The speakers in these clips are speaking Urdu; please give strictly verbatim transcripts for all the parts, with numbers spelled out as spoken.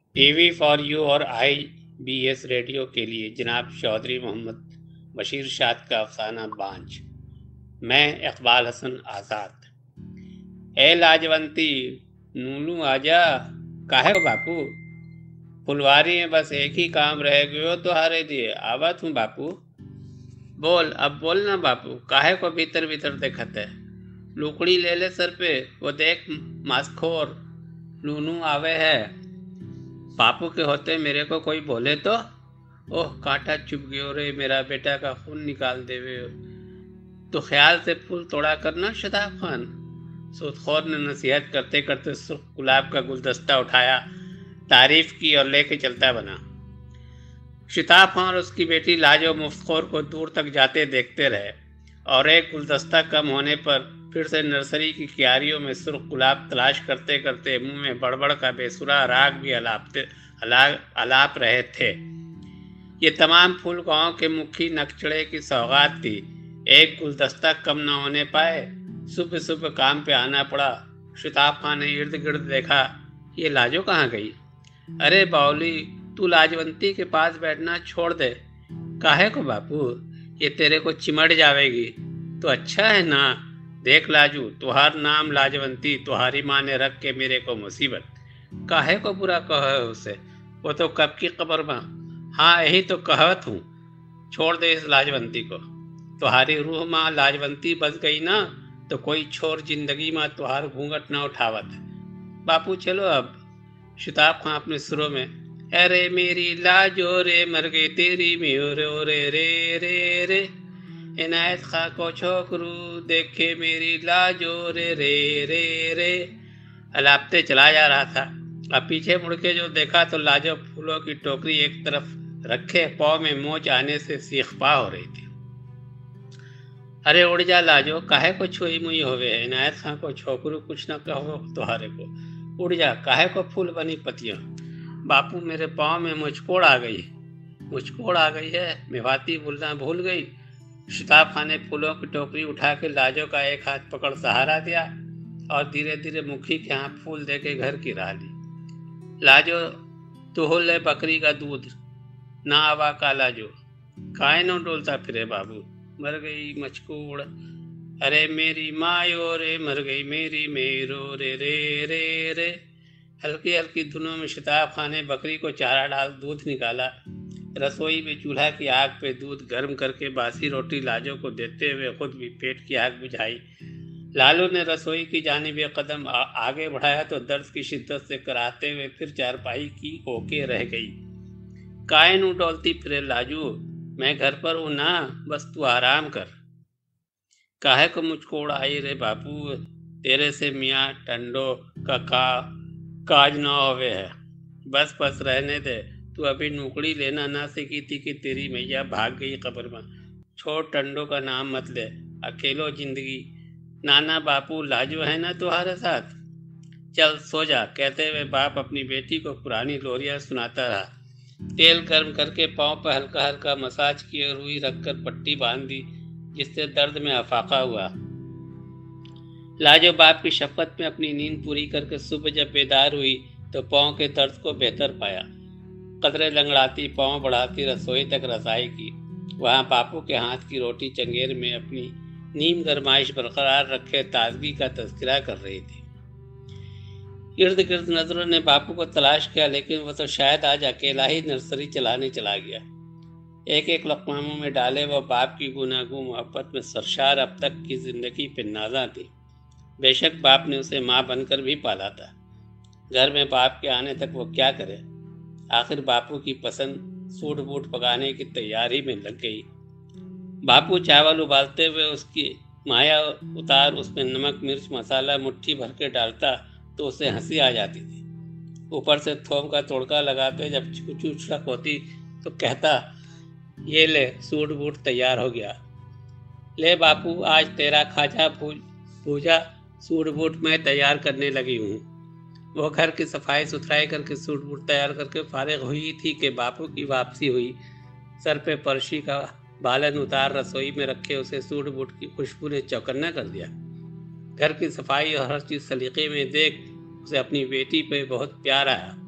ٹی وی فار یو اور آئی بی ایس ریڈیو کے لیے جناب چودھری محمد بشیر شاد کا افسانہ بانجھ۔ میں اقبال حسن آزاد۔ اے لاجونتی نونو آجا، کاہے کو باپو پھلواری میں بس ایک ہی کام رہ گئے تو ہارے دیے آوت ہوں باپو۔ بول اب بولنا باپو، کاہے کو بھیتر بھیتر دیکھت ہے؟ لوکڑی لے لے سر پہ، وہ دیکھ ماسکھور نونو آوے ہے۔ باپو کے ہوتے میرے کو کوئی بولے تو اوہ کانٹا چپ گیو رے، میرا بیٹا کا خون نکال دے وے۔ تو خیال سے پھول توڑا کرنا شتاب خان۔ سودخور نے نصیحت کرتے کرتے سرخ گلاب کا گلدستہ اٹھایا، تعریف کی اور لے کے چلتا بنا۔ شتاب خان اور اس کی بیٹی لاجو مفتخور کو دور تک جاتے دیکھتے رہے، اور ایک گلدستہ کم ہونے پر پھر سے نرسری کی کیاریوں میں سرخ گلاب تلاش کرتے کرتے منہ میں بڑبڑ کا بے سرا راگ بھی الاپ رہے تھے۔ یہ تمام پھول گاؤں کے مکھی نکچڑے کی سوغات تھی۔ ایک گلدستہ کم نہ ہونے پائے، صبح صبح کام پہ آنا پڑا۔ شتاب خان نے ارد گرد دیکھا، یہ لاجو کہاں گئی؟ ارے باولی، تو لاجونتی کے پاس بیٹھنا چھوڑ دے۔ کاہے کو باپو؟ یہ تیرے کو چمٹ جاوے گی تو اچھا ہے نا۔ دیکھ لاجو، تہار نام لاجونتی تہاری ماں نے رکھ کے میرے کو مصیبت۔ کاہے کو برا کہو اسے، وہ تو کب کی قبر ماں۔ ہاں یہی تو کہوت ہوں، چھوڑ دے اس لاجونتی کو۔ تہاری روح ماں لاجونتی بس گئی نا تو کوئی چھوڑ زندگی ماں تہار گھونگٹ نہ اٹھاوت۔ باپو چلو اب۔ شتاب خان اپنے سروں میں، ارے میری لاجو رے، مر گئی تیری میورو رے رے رے رے، عنایت خاں کو چھوکرو دیکھے میری لاجو رے رے رے رے، الاپتے چلا جا رہا تھا۔ اب پیچھے مڑ کے جو دیکھا تو لاجو پھولوں کی ٹوکری ایک طرف رکھے پاؤں میں موچ آنے سے سیخ پا ہو رہی تھی۔ ارے اڑ جا لاجو، کاہے کو چھوئی موئی ہوئے، عنایت خاں کو چھوکرو کچھ نہ کہو تہارے کو، اڑ جا، کاہے کو پھول بنی پتیاں۔ باپو میرے پاؤں میں مجھ کوڑ آ گئی مجھ کوڑ آ گئی ہے، میواتی بولنا بھول گئی۔ شتاب خان نے پھولوں کی ٹوکری اٹھا کے لاجو کا ایک ہاتھ پکڑ سہارا دیا اور دھیرے دھیرے مکھی کے ہاں پھول دے کے گھر کی راہ لی۔ لاجو تو لے بکری کا دودھ نہ آوا کا لاجو، کائے نو ڈولتا پھرے بابو، مر گئی مچکوڑ، ارے میری مایو رے، مر گئی میری میرو رے رے رے رے۔ ہلکی ہلکی دھنوں میں شتاب خان نے بکری کو چارہ ڈال دودھ نکالا۔ رسوئی میں چولہا کی آگ پہ دودھ گرم کر کے باسی روٹی لاجو کو دیتے ہوئے خود بھی پیٹ کی آگ بجھائی۔ لالو نے رسوئی کی جانب ایک قدم آگے بڑھایا تو درد کی شدت سے کراتے ہوئے پھر چارپائی کی اوکے رہ گئی۔ کائے نو ڈولتی پھرے لاجو، میں گھر پر ہوں نا، بس تو آرام کر۔ کاہے کو مجھ کوڑ آئی رے باپو، تیرے سے میاں ٹنڈو کا کا کاج نہ ہوئے ہے۔ بس بس رہنے دے، تو ابھی نوکڑی لینا نہ سیکھی تھی کہ تیری میاں بھاگ گئی قبر میں۔ چھوڑ ٹنڈو کا نام مت لے، اکیلو زندگی، نانا باپو لاجو ہے نا تمہارے ساتھ، چل سو جا، کہتے ہوئے باپ اپنی بیٹی کو پرانی لوریاں سناتا رہا۔ تیل گرم کر کے پاؤں پر ہلکا ہلکا مساج کیے، روئی رکھ کر پٹی باندھ دی جس سے درد میں افاقہ ہوا۔ لاجو باپ کی شفقت میں اپنی نیند پوری کر کے صبح جب بیدار ہوئی تو پاؤں کے درد کو بہتر پایا۔ قدرے لنگڑاتی پاؤں بڑھاتی رسوئی تک رسائی کی، وہاں باپو کے ہاتھ کی روٹی چنگیر میں اپنی نیم گرمائش برقرار رکھے تازگی کا تذکرہ کر رہی تھی۔ ارد گرد نظروں نے باپو کو تلاش کیا، لیکن وہ تو شاید آج اکیلا ہی نرسری چلانے چلا گیا۔ ایک ایک لقمہ منہ میں ڈالے وہ باپ کی گناگوں محبت میں سرشار اب تک کی زندگی پہ نازاں تھی۔ بے شک باپ نے اسے ماں بن کر بھی پالا تھا۔ گھر میں باپ کے آنے تک وہ کیا کرے؟ آخر باپو کی پسند سوٹ بوٹ پکانے کی تیاری میں لگ گئی۔ باپو چاول ابالتے ہوئے اس کی مایا اتار اس میں نمک مرچ مسالہ مٹھی بھر کے ڈالتا تو اسے ہنسی آ جاتی تھی۔ اوپر سے تھوم کا توڑکا لگاتے جب چوچو چھڑک ہوتی تو کہتا، یہ لے سوٹ بوٹ تیار ہو گیا، لے باپو آج تیرا کھاجا پوجا سوٹ بوٹ میں تیار کرنے لگی ہوں۔ وہ گھر کی صفائی ستھرائی کر کے سوٹ بوٹ تیار کر کے فارغ ہوئی تھی کہ باپو کی واپسی ہوئی۔ سر پہ پرشی کا بالن اتار رسوئی میں رکھے اسے سوٹ بوٹ کی خوشبو نے چوکنا کر دیا۔ گھر کی صفائی اور ہر چیز سلیقے میں دیکھ اسے اپنی بیٹی پہ بہت پیار آیا۔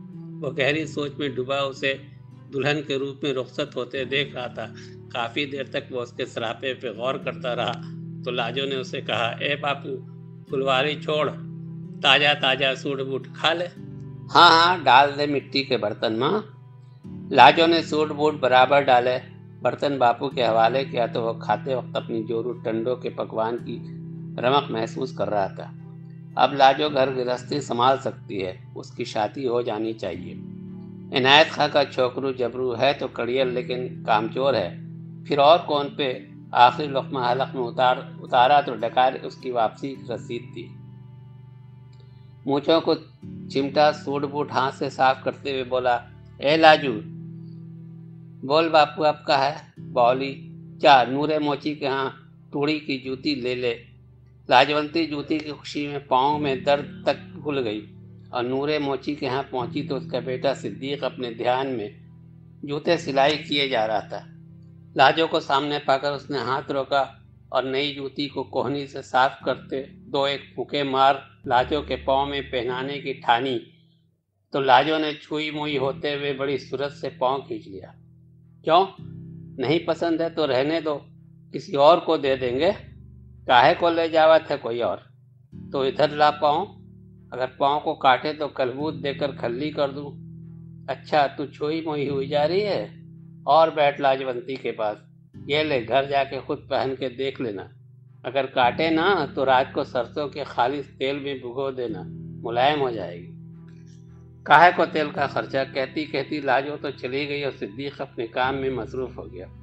وہ گہری سوچ میں ڈوبا اسے دلہن کے روپ میں رخصت ہوتے دیکھ رہا تھا۔ کافی دیر تک وہ اس کے سراپے پہ غور کرتا رہا تو لاجو نے اسے کہا، اے باپو، پھلواری چھوڑ، تازہ تازہ سوٹ بوٹ کھا لے۔ ہاں ہاں ڈال دے مٹی کے برتن ماں۔ لاجو نے سوٹ بوٹ برابر ڈالے، برتن باپو کے حوالے کیا تو وہ کھاتے وقت اپنی جورو ٹنڈوں کے پکوان کی رمق محسوس کر رہا تھا۔ اب لاجو گھر گرہستی سنبھال سکتی ہے، اس کی شادی ہو جانی چاہیے۔ عنایت خاں کا چھوکرو جبرو ہے تو کڑیل لیکن کامچور ہے، پھر اور کون پہ آخری لقمہ حلق میں اتار اتارا تو ڈکار اس کی واپسی کی رسید تھی۔ مونچھوں کو چمٹا سوٹ بوٹ ہاتھ سے صاف کرتے ہوئے بولا، اے لاجو، بول باپو اب کا ہے؟ بولی، چا نورے موچی کے ہاں ٹوڑی کی جوتی لے لے۔ لاجونتی جوتی کی خوشی میں پاؤں میں درد تک بھول گئی اور نورے موچی کے ہاں پہنچی تو اس کا بیٹا صدیق اپنے دھیان میں جوتے سلائی کیے جا رہا تھا۔ لاجو کو سامنے پا کر اس نے ہاتھ روکا اور نئی جوتی کو کوہنی سے صاف کرتے دو ایک پھوکے مار لاجو کے پاؤں میں پہنانے کی ٹھانی تو لاجو نے چھوئی موئی ہوتے ہوئے بڑی سرت سے پاؤں کھینچ لیا۔ کیوں؟ نہیں پسند ہے تو رہنے دو، کسی اور کو دے دیں گے۔ کاہے کو لے جاوت ہے کوئی اور؟ تو ادھر لا پاؤں، اگر پاؤں کو کاٹے تو کلبوت دے کر کھلی کر دوں۔ اچھا تو چھوئی موئی ہوئی جا رہی ہے؟ اور بیٹھ لاجونتی کے پاس، یہ لے گھر جا کے خود پہن کے دیکھ لینا، اگر کاٹے نا تو رات کو سرسوں کے خالص تیل میں بھگو دینا، ملائم ہو جائے گی۔ کاہے کو تیل کا خرچہ؟ کہتی کہتی لاجو تو چلی گئی اور صدیق اپنے کام میں مصروف ہو گیا۔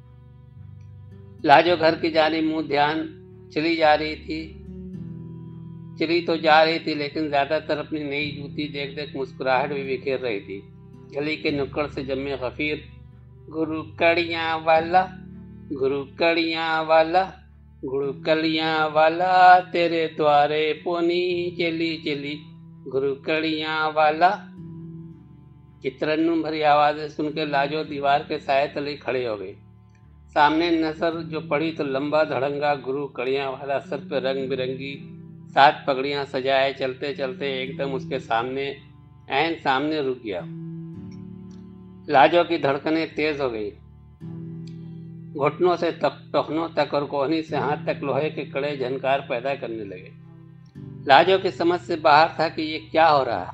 لاجو گھر کی جانب منہ دھیان چلی جا رہی تھی چلی تو جا رہی تھی لیکن زیادہ تر اپنی نئی جوتی دیکھ دیکھ مسکراہٹ بھی بکھیر رہی تھی۔ گلی کے نکڑ سے جمے غفیر، گرو کڑیاں والا، گرو کڑیاں والا، گرو کڑیاں والا، تیرے دوارے پونی چلی چلی، گرو کڑیاں والا کی ترنم بھری آوازیں سن کے لاجو دیوار کے سائے تلے کھڑی ہو گئی۔ سامنے نظر جو پڑی تو لمبا دھڑنگا گرو کڑیاں والا سر پہ رنگ برنگی سات پگڑیاں سجائے چلتے چلتے ایک دم اس کے سامنے عین سامنے رک گیا۔ لاجو کی دھڑکنیں تیز ہو گئی، گھٹنوں سے ٹخنوں تک اور کوہنی سے ہاتھ تک لوہے کے کڑے جھنکار پیدا کرنے لگے۔ لاجو کی سمجھ سے باہر تھا کہ یہ کیا ہو رہا۔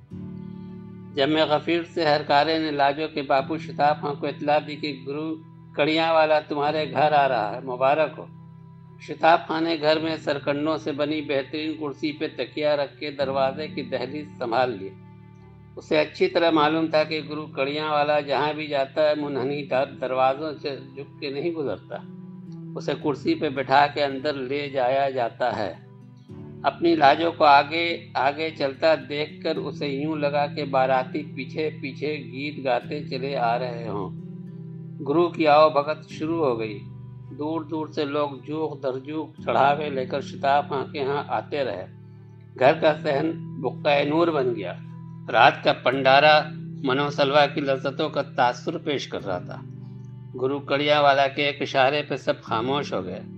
جمع غفیر سے ہرکارے نے لاجو کے باپو شتاب خاں کو اطلاع دی کہ گرو کڑیاں والا تمہارے گھر آ رہا ہے، مبارک ہو۔ شتاب خاں نے گھر میں سرکنڈوں سے بنی بہترین کرسی پہ تکیہ رکھ کے دروازے کی دہلیز سنبھال لی۔ اسے اچھی طرح معلوم تھا کہ گرو کڑیاں والا جہاں بھی جاتا ہے منحنی دروازوں سے جھک کے نہیں گزرتا، اسے کرسی پہ بٹھا کے اندر لے جایا جاتا ہے۔ اپنی لاجو کو آگے آگے چلتا دیکھ کر اسے یوں لگا کہ باراتی پیچھے پیچھے گیت گاتے چلے آ رہے ہوں۔ گرو کی آؤ بھگت شروع ہو گئی۔ دور دور سے لوگ جوخ در جوخ چڑھاوے لے کر شتاب خاں کے ہاں آتے رہے۔ گھر کا صحن بقعہ نور بن گیا۔ رات کا پنڈارا منو سلوا کی لذتوں کا تاثر پیش کر رہا تھا۔ گرو کڑیاں والا کے ایک اشارے پہ سب خاموش ہو گئے۔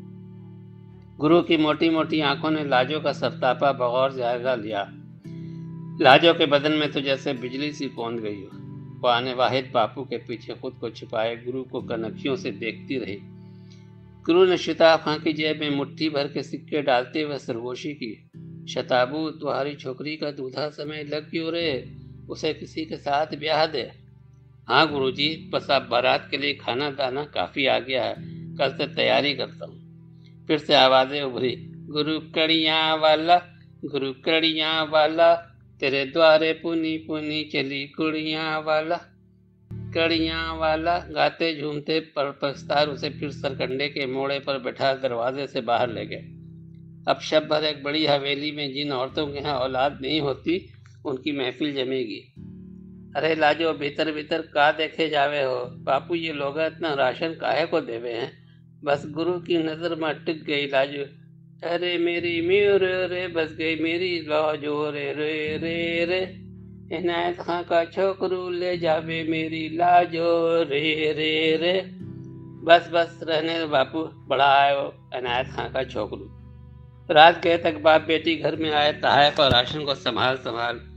گرو کی موٹی موٹی آنکھوں نے لاجو کا سرتاپا بغور جائزہ لیا۔ لاجو کے بدن میں تو جیسے بجلی سی پوند گئی ہو۔ وہ آنے واحد باپو کے پیچھے خود کو چھپائے گرو کو کنکھیوں سے دیکھتی رہی۔ گرو نے شتاب خاں کی جیب میں مٹھی بھر کے سکے ڈالتے ہوئے سرگوشی کی۔ شتابو، تمہاری چھوکری کا دودھا سمے لگ کیوں رہے، اسے کسی کے ساتھ بیاہ دے۔ ہاں گرو جی، بس اب بارات کے لیے کھانا دانا کافی آ گیا ہے، کل سے تیاری کرتا ہوں۔ پھر سے آوازیں ابھری، گرو کڑیاں والا، گرو کڑیاں والا، تیرے دوارے پونی پونی چلی کڑیاں والا، کڑیاں والا۔ گاتے جھومتے پرپستار اسے پھر سرکنڈے کے موڑے پر بٹھا دروازے سے باہر لے گئے۔ اب شب بھر ایک بڑی حویلی میں جن عورتوں کے ہاں اولاد نہیں ہوتی ان کی محفل جمے گی۔ ارے لاجو، بھیتر بھیتر کا دیکھے جاوے ہو؟ باپو یہ لوگ اتنا راشن کاہے کو دیوے ہیں؟ بس گرو کی نظر میں ٹک گئی لاجو۔ ارے میری میور رے، بس گئی میری لاجو رے رے رے رے، عنایت خاں کا چھوکرو لے جاوے میری لاجو رے رے رے۔ بس بس رہنے دو باپو، بڑا آئے ہو عنایت خاں کا چھوکرو۔ رات گئے تک باپ بیٹی گھر میں آئے تحائف اور راشن کو سنبھال سنبھال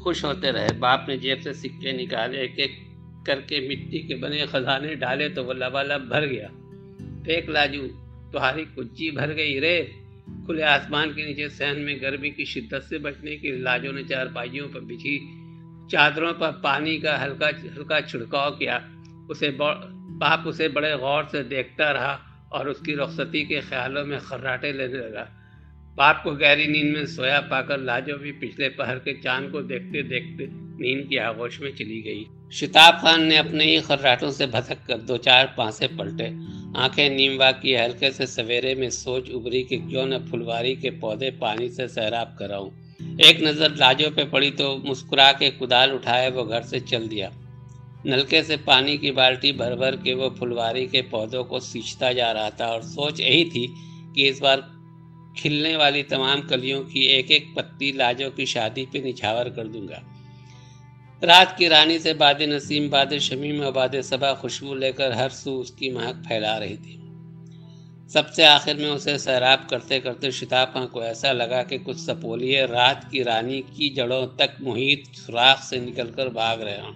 خوش ہوتے رہے۔ باپ نے جیب سے سکے نکالے، ایک ایک کر کے مٹی کے بنے خزانے ڈالے تو وہ لبالب بھر گیا۔ دیکھ لاجو، تمہاری کچی بھر گئی رے۔ کھلے آسمان کے نیچے صحن میں گرمی کی شدت سے بچنے کے لیے لاجو نے چارپائیوں پر بچھی چادروں پر پانی کا ہلکا ہلکا چھڑکاؤ کیا۔ اسے باپ اسے بڑے غور سے دیکھتا رہا اور اس کی رخصتی کے خیالوں میں خراٹے لینے لگا۔ باپ کو گہری نیند میں سویا پا کر لاجو بھی پچھلے پہر کے چاند کو دیکھتے دیکھتے نیند کی آغوش میں چلی گئی۔ شتاب خان نے اپنے ہی خراٹوں سے بھٹک کر دو چار پانسے پلٹے، آنکھیں نیم وا کی، ہلکے سے سویرے میں سوچ ابری کہ کیوں نہ پھلواری کے پودے پانی سے سیراب کراؤں۔ ایک نظر لاجو پہ پڑی تو مسکرا کے کدال اٹھائے وہ گھر سے چل دیا۔ نلکے سے پانی کی بالٹی بھر بھر کے وہ پھلواری کے پودوں کو سینچتا جا رہا تھا اور سوچ یہی تھی کہ اس بار کھلنے والی تمام کلیوں کی ایک ایک پتی لاجو کی شادی پہ نچھاور کر دوں گا۔ رات کی رانی سے باد نسیم، باد شمیم و باد صبا خوشبو لے کر ہر سو اس کی مہک پھیلا رہی تھی۔ سب سے آخر میں اسے سیراب کرتے کرتے شتاب خان کو ایسا لگا کہ کچھ سپولیے رات کی رانی کی جڑوں تک محیط سوراخ سے نکل کر بھاگ رہے ہوں۔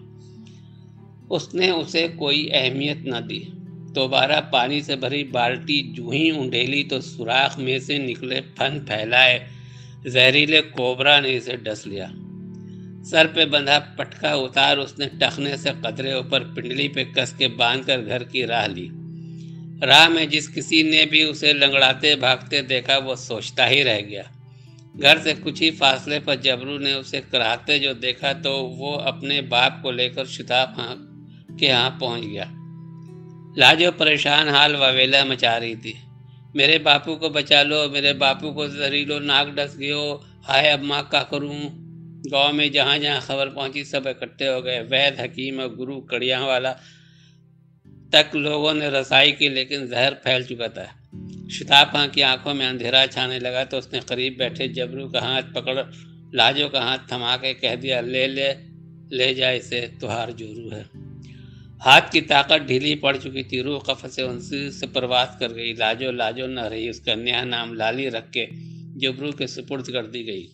اس نے اسے کوئی اہمیت نہ دی۔ دوبارہ پانی سے بھری بالٹی جو ہی انڈیلی تو سوراخ میں سے نکلے پھن پھیلائے زہریلے کوبرا نے اسے ڈس لیا۔ سر پہ بندھا پٹکا اتار اس نے ٹخنے سے قدرے اوپر پنڈلی پہ کس کے باندھ کر گھر کی راہ لی۔ راہ میں جس کسی نے بھی اسے لنگڑاتے بھاگتے دیکھا وہ سوچتا ہی رہ گیا۔ گھر سے کچھ ہی فاصلے پر جبرو نے اسے کراہتے جو دیکھا تو وہ اپنے باپ کو لے کر شتاب خان کے ہاں پہنچ گیا۔ لاجو پریشان حال واویلا مچا رہی تھی۔ میرے باپو کو بچا لو، میرے باپو کو زہریلو ناک ڈس گیو، ہائے اب ماں کا کروں۔ گاؤں میں جہاں جہاں خبر پہنچی سب اکٹھے ہو گئے۔ وید، حکیم اور گرو کڑیاں والا تک لوگوں نے رسائی کی، لیکن زہر پھیل چکا تھا۔ شتاب خان کی آنکھوں میں اندھیرا چھانے لگا تو اس نے قریب بیٹھے جبرو کا ہاتھ پکڑ لاجو کا ہاتھ تھما کے کہہ دیا، لے لے لے جا اسے، تہار جورو ہے۔ ہاتھ کی طاقت ڈھیلی پڑ چکی تھی، روح قفس انسی سے پرواز کر گئی۔ لاجو لاجو نہ رہی، اس کا نیا نام لالی رکھ کے جبرو کے سپرد کر دی گئی۔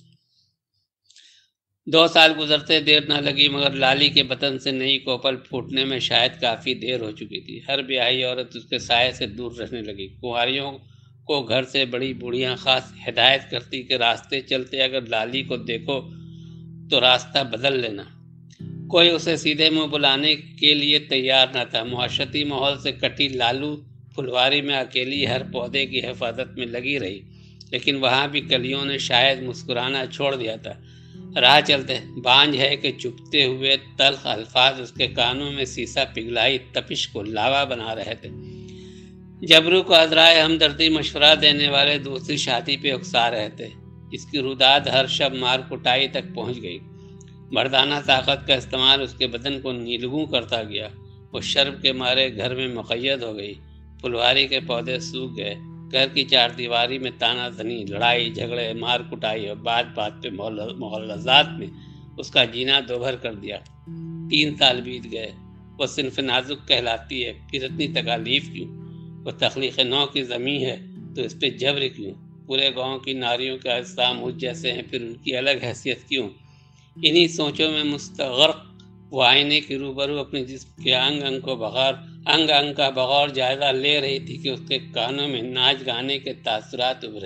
دو سال گزرتے دیر نہ لگی، مگر لالی کے بطن سے نئی کوپل پھوٹنے میں شاید کافی دیر ہو چکی تھی۔ ہر بیاہی عورت اس کے سائے سے دور رہنے لگی۔ کنواریوں کو گھر سے بڑی بوڑھیاں خاص ہدایت کرتی کہ راستے چلتے اگر لالی کو دیکھو تو راستہ بدل لینا۔ کوئی اسے سیدھے منہ بلانے کے لیے تیار نہ تھا۔ معاشرتی ماحول سے کٹی لالو پھلواری میں اکیلی ہر پودے کی حفاظت میں لگی رہی، لیکن وہاں بھی کلیوں نے شاید مسکرانا چھوڑ دیا تھا۔ راہ چلتے بانجھ ہے کہ چپتے ہوئے تلخ الفاظ اس کے کانوں میں سیسا پگھلائی تپش کو لاوا بنا رہے تھے۔ جبرو کو عذرائے ہمدردی مشورہ دینے والے دوسری شادی پہ اکسا رہے تھے۔ اس کی روداد ہر شب مار کٹائی تک پہنچ گئی۔ مردانہ طاقت کا استعمال اس کے بدن کو نیلگوں کرتا گیا۔ وہ شرم کے مارے گھر میں مقید ہو گئی۔ پھلواری کے پودے سوکھ گئے۔ گھر کی چار دیواری میں تانا زنی، لڑائی جھگڑے، مار کٹائی اور بات بات پہ مغالطات میں اس کا جینا دوبھر کر دیا۔ تین سال بیت گئے۔ وہ صنف نازک کہلاتی ہے، پھر اتنی تکالیف کیوں؟ وہ تخلیق نو کی زمین ہے تو اس پہ جبر کیوں؟ پورے گاؤں کی ناریوں کے اجسام مجھ جیسے ہیں، پھر ان کی الگ حیثیت کیوں؟ انہی سوچوں میں مستغرق وہ آئینے کے روبرو اپنے جسم کے انگ انگ کو بغور انگ انگ کا بغور جائزہ لے رہی تھی کہ اس کے کانوں میں ناچ گانے کے تاثرات ابھرے۔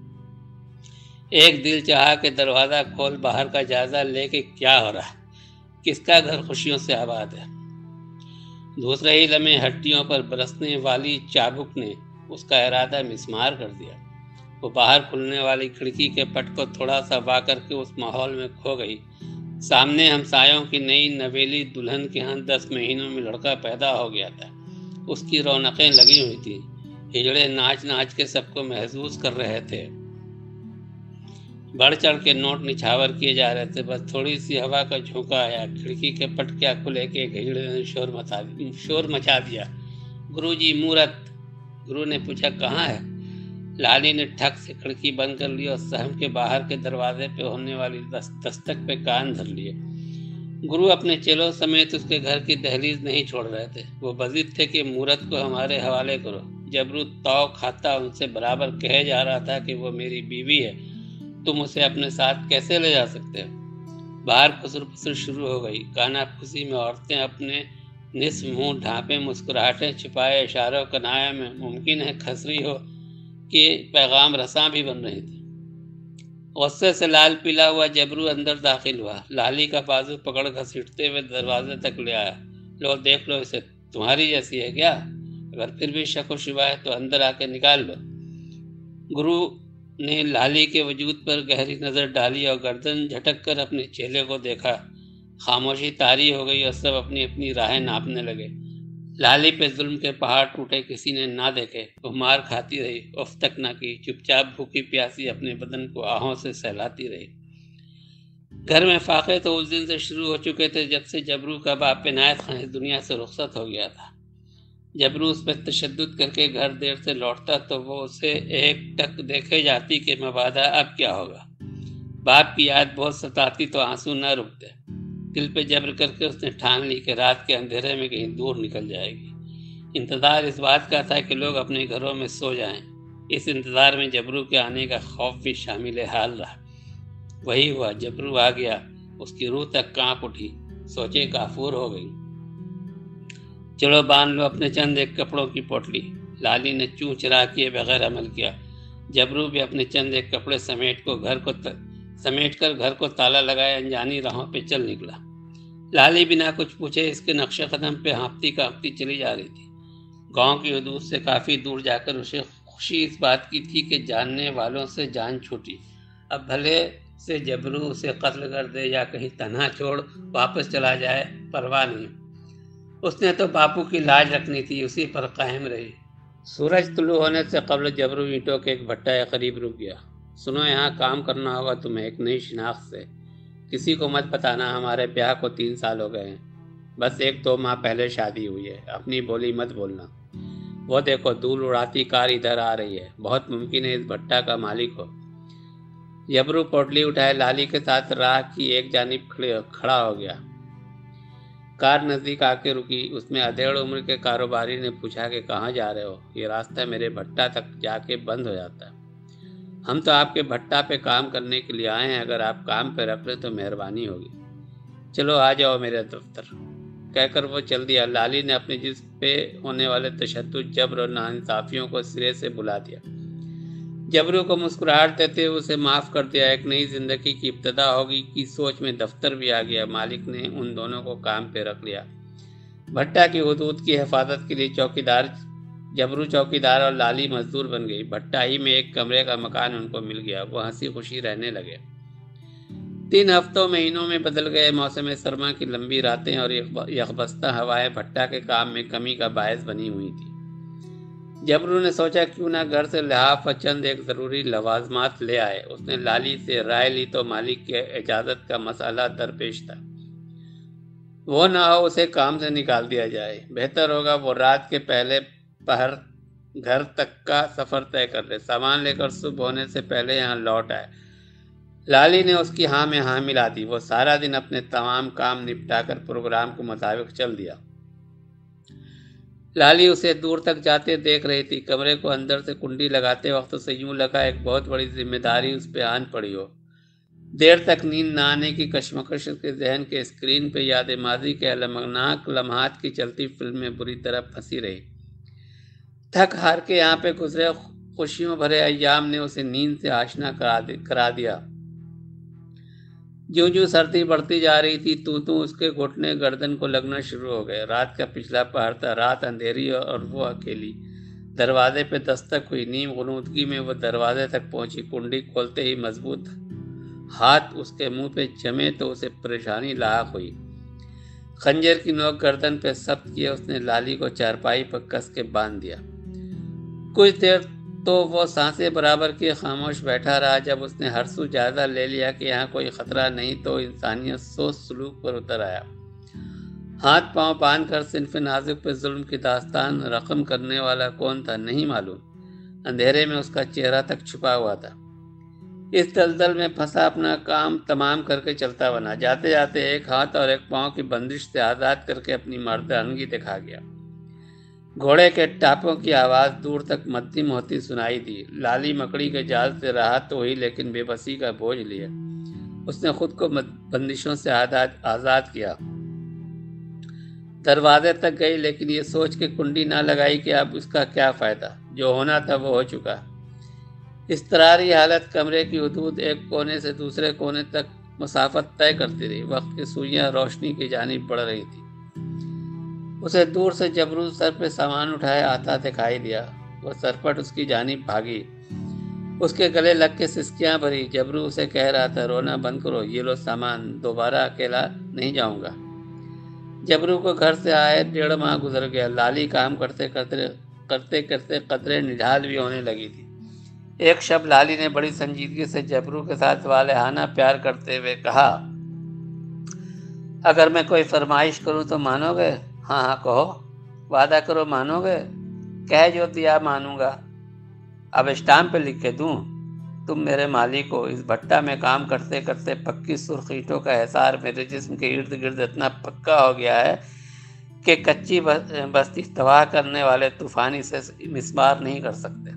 ایک دل چاہا کہ دروازہ کھول باہر کا جائزہ لے کے کیا ہو رہا ہے، کس کا گھر خوشیوں سے آباد ہے۔ دوسرے ہی لمحے ہڈیوں پر برسنے والی چابک نے اس کا ارادہ مسمار کر دیا۔ وہ باہر کھلنے والی کھڑکی کے پٹ کو تھوڑا سا وا کر کے اس ماحول میں کھو گئی۔ سامنے ہمسایوں کی نئی نویلی دلہن کے ہاں دس مہینوں میں لڑکا پیدا ہو گیا تھا۔ اس کی رونقیں لگی ہوئی تھی۔ ہجڑے ناچ ناچ کے سب کو محظوظ کر رہے تھے۔ بڑھ چڑھ کے نوٹ نچھاور کیے جا رہے تھے۔ بس تھوڑی سی ہوا کا جھونکا آیا، کھڑکی کے پٹ کیا کھلے کے ایک ہجڑے نے شور مچا شور مچا دیا۔ گرو جی مورت۔ گرو نے پوچھا کہاں ہے؟ لالی نے ٹھک سے کھڑکی بند کر لی اور سہم کے باہر کے دروازے پہ ہونے والی دستک پہ کان دھر لیے۔ گرو اپنے چیلوں سمیت اس کے گھر کی دہلیز نہیں چھوڑ رہے تھے۔ وہ بضد تھے کہ مورت کو ہمارے حوالے کرو۔ جبرو تو کھاتا ان سے برابر کہے جا رہا تھا کہ وہ میری بیوی ہے، تم اسے اپنے ساتھ کیسے لے جا سکتے ہو؟ باہر خسر پسر شروع ہو گئی۔ کانا پھوسی میں عورتیں اپنے نصف منہ ڈھانپے مسکراہٹیں چھپائے اشاروں کنایا میں ممکن ہے کھسری ہو کہ پیغام رساں بھی بن رہی تھی۔ غصے سے لال پیلا ہوا جبرو اندر داخل ہوا، لالی کا بازو پکڑ گھسیٹتے ہوئے دروازے تک لے آیا۔ لو دیکھ لو اسے، تمہاری جیسی ہے کیا؟ اگر پھر بھی شک و شبہ ہے تو اندر آ کے نکال لو۔ گرو نے لالی کے وجود پر گہری نظر ڈالی اور گردن جھٹک کر اپنے چہلے کو دیکھا۔ خاموشی طاری ہو گئی اور سب اپنی اپنی راہیں ناپنے لگے۔ لالی پہ ظلم کے پہاڑ ٹوٹے کسی نے نہ دیکھے۔ وہ مار کھاتی رہی، اف تک نہ کی، چپ چاپ بھوکی پیاسی اپنے بدن کو آہوں سے سہلاتی رہی۔ گھر میں فاقے تو اس دن سے شروع ہو چکے تھے جب سے جبرو کا باپ عنایت خان اس دنیا سے رخصت ہو گیا تھا۔ جبرو اس پہ تشدد کر کے گھر دیر سے لوٹتا تو وہ اسے ایک ٹک دیکھے جاتی کہ مبادا اب کیا ہوگا۔ باپ کی یاد بہت ستاتی تو آنسو نہ رکتے۔ دل پہ جبر کر کے اس نے ٹھان لی کہ رات کے اندھیرے میں کہیں دور نکل جائے گی۔ انتظار اس بات کا تھا کہ لوگ اپنے گھروں میں سو جائیں۔ اس انتظار میں جبرو کے آنے کا خوف بھی شامل حال رہا۔ وہی ہوا، جبرو آ گیا۔ اس کی روح تک کانپ اٹھی، سوچے کافور ہو گئی۔ چلو باندھ لو اپنے چند ایک کپڑوں کی پوٹلی۔ لالی نے چوں چرا کیے بغیر عمل کیا۔ جبرو بھی اپنے چند ایک کپڑے سمیٹ کو گھر کو ت... سمیٹ کر گھر کو تالا لگائے انجانی راہوں پہ چل نکلا۔ لالی بنا کچھ پوچھے اس کے نقش قدم پہ ہانپتی کانپتی چلی جا رہی تھی۔ گاؤں کی حدود سے کافی دور جا کر اسے خوشی اس بات کی تھی کہ جاننے والوں سے جان چھوٹی۔ اب بھلے سے جبرو اسے قتل کر دے یا کہیں تنہا چھوڑ واپس چلا جائے، پرواہ نہیں۔ اس نے تو باپو کی لاج رکھنی تھی، اسی پر قائم رہی۔ سورج طلوع ہونے سے قبل جبرو اینٹوں کے ایک بھٹا کے قریب رک گیا۔ سنو، یہاں کام کرنا ہوگا تمہیں ایک نئی شناخت سے۔ کسی کو مت بتانا ہمارے بیاہ کو تین سال ہو گئے ہیں، بس ایک دو ماہ پہلے شادی ہوئی ہے۔ اپنی بولی مت بولنا۔ وہ دیکھو دھول اڑاتی کار ادھر آ رہی ہے، بہت ممکن ہے اس بھٹا کا مالک ہو۔ جبرو پوٹلی اٹھائے لالی کے ساتھ راہ کی ایک جانب کھڑا ہو گیا۔ کار نزدیک آ کے رکی۔ اس میں ادھیڑ عمر کے کاروباری نے پوچھا کہ کہاں جا رہے ہو؟ یہ راستہ میرے بھٹا تک جا کے بند ہو جاتا ہے۔ ہم تو آپ کے بھٹا پہ کام کرنے کے لیے آئے ہیں، اگر آپ کام پہ رکھ لیں تو مہربانی ہوگی۔ چلو آ جاؤ میرے دفتر، کہہ کر وہ چل دیا۔ لالی نے اپنے جسم پہ ہونے والے تشدد، جبر اور ناانصافیوں کو سرے سے بلا دیا۔ جبرو کو مسکراہٹ دیتے ہوئے اسے معاف کر دیا۔ ایک نئی زندگی کی ابتدا ہوگی کی سوچ میں دفتر بھی آ گیا۔ مالک نے ان دونوں کو کام پہ رکھ لیا۔ بھٹا کی حدود کی حفاظت کے لیے چوکیدار جبرو چوکیدار اور لالی مزدور بن گئی۔ بھٹا ہی میں ایک کمرے کا مکان ان کو مل گیا۔ وہ ہنسی خوشی رہنے لگے۔ تین ہفتوں مہینوں میں بدل گئے۔ موسم سرما کی لمبی راتیں اور یخبستہ ہوائیں بھٹا کے کام میں کمی کا باعث بنی ہوئی تھی۔ جبرو نے سوچا کیوں نہ گھر سے لحاف اور چند ایک ضروری لوازمات لے آئے۔ اس نے لالی سے رائے لی تو مالک کی اجازت کا مسئلہ درپیش تھا۔ وہ نہ ہو اسے کام سے نکال دیا جائے، بہتر ہوگا وہ رات کے پہلے پہر گھر تک کا سفر طے کر لے، سامان لے کر صبح ہونے سے پہلے یہاں لوٹ آئے۔ لالی نے اس کی ہاں میں ہاں ملا دی۔ وہ سارا دن اپنے تمام کام نپٹا کر پروگرام کے مطابق چل دیا۔ لالی اسے دور تک جاتے دیکھ رہی تھی۔ کمرے کو اندر سے کنڈی لگاتے وقت اسے یوں لگا ایک بہت بڑی ذمہ داری اس پہ آن پڑی ہو۔ دیر تک نیند نہ آنے کی کشمکش کے ذہن کے اسکرین پہ یاد ماضی کے المناک لمحات کی چلتی فلم میں بری طرح پھنسی رہی۔ تھک ہار کے یہاں پہ گزرے خوشیوں بھرے ایام نے اسے نیند سے آشنا کرا دیا۔ جوں جوں سردی بڑھتی جا رہی تھی تو تو اس کے گھٹنے گردن کو لگنا شروع ہو گئے۔ رات کا پچھلا پہر تھا، رات اندھیری اور وہ اکیلی۔ دروازے پہ دستک ہوئی۔ نیم غنودگی میں وہ دروازے تک پہنچی۔ کنڈی کھولتے ہی مضبوط ہاتھ اس کے منہ پہ جمے تو اسے پریشانی لاحق ہوئی۔ خنجر کی نوک گردن پہ ثبت کیے اس نے لالی کو چارپائی پر کس کے باندھ دیا۔ کچھ دیر تو وہ سانسیں برابر کیے خاموش بیٹھا رہا۔ جب اس نے ہر سو جائزہ لے لیا کہ یہاں کوئی خطرہ نہیں تو انسانیت سوچ سلوک پر اتر آیا۔ ہاتھ پاؤں باندھ کر صنف نازک پہ ظلم کی داستان رقم کرنے والا کون تھا نہیں معلوم۔ اندھیرے میں اس کا چہرہ تک چھپا ہوا تھا۔ اس دلدل میں پھنسا اپنا کام تمام کر کے چلتا بنا۔ جاتے جاتے ایک ہاتھ اور ایک پاؤں کی بندش سے آزاد کر کے اپنی مردانگی دکھا گیا۔ گھوڑے کے ٹاپوں کی آواز دور تک مدھم ہوتی سنائی دی۔ لالی مکڑی کے جال سے راحت تو ہوئی لیکن بے بسی کا بوجھ لیا۔ اس نے خود کو بندشوں سے آزاد کیا۔ دروازے تک گئی لیکن یہ سوچ کے کنڈی نہ لگائی کہ اب اس کا کیا فائدہ، جو ہونا تھا وہ ہو چکا۔ اضطراری حالت کمرے کی حدود ایک کونے سے دوسرے کونے تک مسافت طے کرتی رہی۔ وقت کی سوئیاں روشنی کی جانب بڑھ رہی تھی۔ اسے دور سے جبرو سر پہ سامان اٹھائے آتا دکھائی دیا۔ وہ سرپٹ اس کی جانب بھاگی، اس کے گلے لگ کے سسکیاں بھری۔ جبرو اسے کہہ رہا تھا، رونا بند کرو، یہ لو سامان، دوبارہ اکیلا نہیں جاؤں گا۔ جبرو کو گھر سے آئے ڈیڑھ ماہ گزر گیا۔ لالی کام کرتے کرتے کرتے کرتے قدرے نڈھال بھی ہونے لگی تھی۔ ایک شب لالی نے بڑی سنجیدگی سے جبرو کے ساتھ والہانہ پیار کرتے ہوئے کہا، اگر میں کوئی فرمائش کروں تو مانو گے؟ ہاں ہاں کہو، وعدہ کرو مانو گے؟ کہہ جو دیا مانوں گا۔ اب اسٹامپ پہ لکھ کے دوں؟ تم میرے مالک ہو۔ اس بھٹا میں کام کرتے کرتے پکی سرخ اینٹوں کا حصار میرے جسم کے ارد گرد اتنا پکا ہو گیا ہے کہ کچی بستی تباہ کرنے والے طوفانی سے مسمار نہیں کر سکتے۔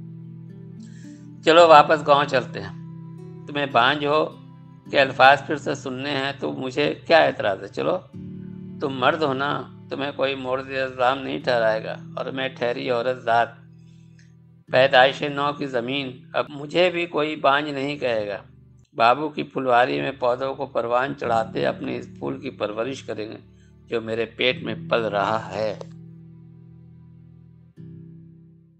چلو واپس گاؤں چلتے ہیں۔ تمہیں بانجھ ہو کہ الفاظ پھر سے سننے ہیں تو مجھے کیا اعتراض ہے؟ چلو، تم مرد ہو نا، تمہیں کوئی مورد الزام نہیں ٹھہرائے گا، اور میں ٹھہری عورت ذات، پیدائش نو کی زمین، اب مجھے بھی کوئی بانجھ نہیں کہے گا۔ بابو کی پھلواری میں پودوں کو پروان چڑھاتے اپنے اس پھول کی پرورش کریں گے جو میرے پیٹ میں پل رہا ہے۔